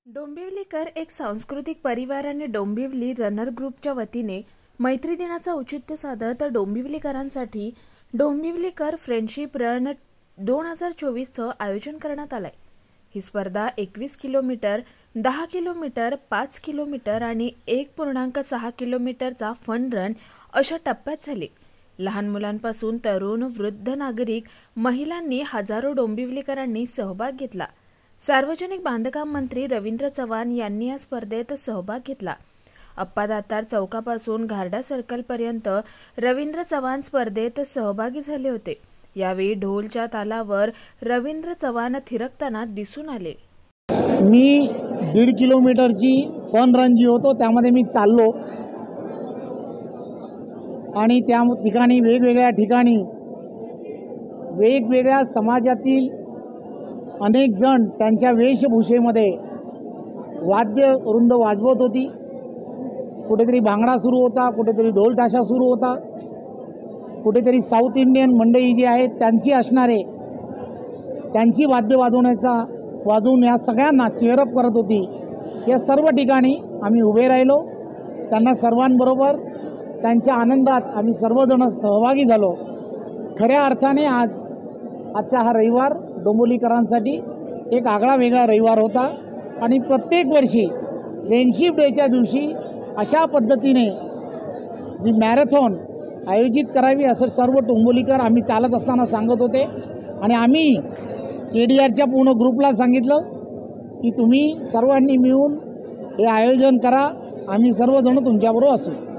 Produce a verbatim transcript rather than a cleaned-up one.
डोंबिवलीकर एक सांस्कृतिक परिवार आणि डोंबिवली रनर ग्रुपच्या वतीने मैत्री दिनाचं औचित्य साधत डोंबिवलीकरांसाठी डोंबिवलीकर फ्रेंडशिप रन दोन हजार चोवीसचं आयोजन करण्यात आलंय। ही स्पर्धा एकवीस किलोमीटर, दहा किलोमीटर, पाच किलोमीटर आणि एक पूर्णांक सहा किलोमीटरचा फन रन अशा टप्प्यात झाली। लहान मुलांपासून तरुण, वृद्ध नागरिक, महिलांनी हजारो डोंबिवलीकरांनी सहभाग घेतला। सार्वजनिक बांधकाम मंत्री रवींद्र चव्हाण यांनी या स्पर्धेत सहभाग घेतला। अप्पा दातार चौकापासून घारडा सर्कल पर्यंत रवींद्र चव्हाण स्पर्धेत सहभागी झाले होते। यावेळी ढोलच्या तालावर रवींद्र चव्हाण थिरकताना दिसून आले। मी दीड किलोमीटरची फन रन जी होतो त्यामध्ये मी चाललो आणि त्या ठिकाणी वेगवेगळ्या ठिकाणी वेगवेगळ्या समाजातील अनेक जण त्यांच्या वेशभूषेमध्ये वाद्यवृंद वाजवत होती। कुठेतरी भांगडा सुरू होता, कुठेतरी ढोल ताशा सुरू होता, कुठेतरी साऊथ इंडियन मंडळी जी आहेत त्यांची असणारे त्यांची वाद्य वाजवण्याचा वाजवून या सगळ्यांना चेअरअप करत होती। या सर्व ठिकाणी आम्ही उभे राहिलो, त्यांना सर्वांबरोबर त्यांच्या आनंदात आम्ही सर्वजण सहभागी झालो। खऱ्या अर्थाने आज आजचा हा रविवार डोंबिवलीकरांसाठी एक आगळा वेगळा रविवार होता आणि प्रत्येक वर्षी फ्रेंडशिप डेच्या दिवशी अशा पद्धतीने जी मॅरेथॉन आयोजित करावी असं सर्व डोंबिवलीकर आम्ही चालत असताना सांगत होते आणि आम्ही के डी आरच्या पूर्ण ग्रुपला सांगितलं की तुम्ही सर्वांनी मिळून हे आयोजन करा, आम्ही सर्वजण तुमच्याबरोबर असू।